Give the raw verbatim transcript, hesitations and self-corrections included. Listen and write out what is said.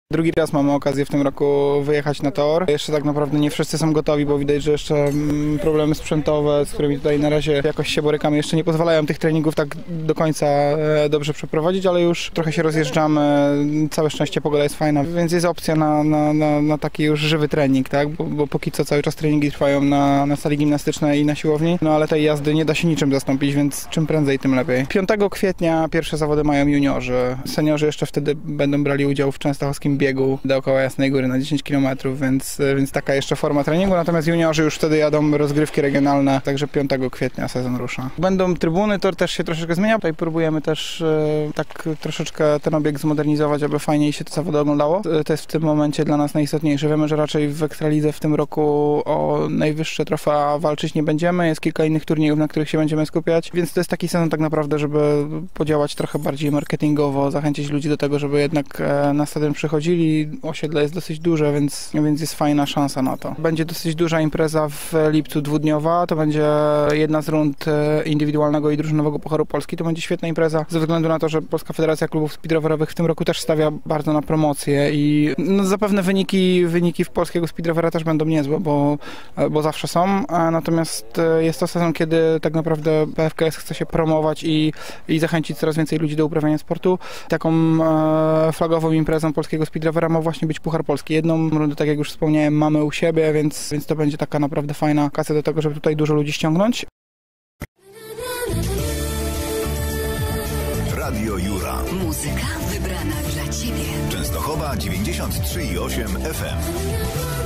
Drugi raz mamy okazję w tym roku wyjechać na tor. Jeszcze tak naprawdę nie wszyscy są gotowi, bo widać, że jeszcze problemy sprzętowe, z którymi tutaj na razie jakoś się borykamy, jeszcze nie pozwalają tych treningów tak do końca dobrze przeprowadzić, ale już trochę się rozjeżdżamy. Całe szczęście pogoda jest fajna, więc jest opcja na, na, na, na taki już żywy trening, tak? Bo, bo póki co cały czas treningi trwają na, na sali gimnastycznej i na siłowni, no ale tej jazdy nie da się niczym zastąpić, więc czym prędzej, tym lepiej. piątego kwietnia pierwsze zawody mają juniorzy. Seniorzy jeszcze wtedy będą brali udział w częstochowskim biegu dookoła Jasnej Góry na dziesięć kilometrów, więc, więc taka jeszcze forma treningu, natomiast juniorzy już wtedy jadą rozgrywki regionalne, także piątego kwietnia sezon rusza. Będą trybuny, tor też się troszeczkę zmienia, tutaj próbujemy też e, tak troszeczkę ten obiekt zmodernizować, aby fajniej się to zawody oglądało. To jest w tym momencie dla nas najistotniejsze. Wiemy, że raczej w Ekstralidze w tym roku o najwyższe trofea walczyć nie będziemy, jest kilka innych turniejów, na których się będziemy skupiać, więc to jest taki sezon tak naprawdę, żeby podziałać trochę bardziej marketingowo, zachęcić ludzi do tego, żeby jednak na stadion przychodzili. Osiedle jest dosyć duże, więc, więc jest fajna szansa na to. Będzie dosyć duża impreza w lipcu dwudniowa, to będzie jedna z rund indywidualnego i drużynowego Pucharu Polski. To będzie świetna impreza ze względu na to, że Polska Federacja Klubów Speedrowerowych w tym roku też stawia bardzo na promocję i no, zapewne wyniki, wyniki w polskiego speedrowera też będą niezłe, bo, bo zawsze są, natomiast jest to sezon, kiedy tak naprawdę P F K S chce się promować i, i zachęcić coraz więcej ludzi do uprawiania sportu. Taką e, flagową imprezą polskiego speedrowera ma właśnie być Puchar Polski. Jedną rundę, tak jak już wspomniałem, mamy u siebie, więc, więc to będzie taka naprawdę fajna okazja do tego, żeby tutaj dużo ludzi ściągnąć. Radio Jura. Muzyka wybrana dla Ciebie. Częstochowa dziewięćdziesiąt trzy i osiem F M.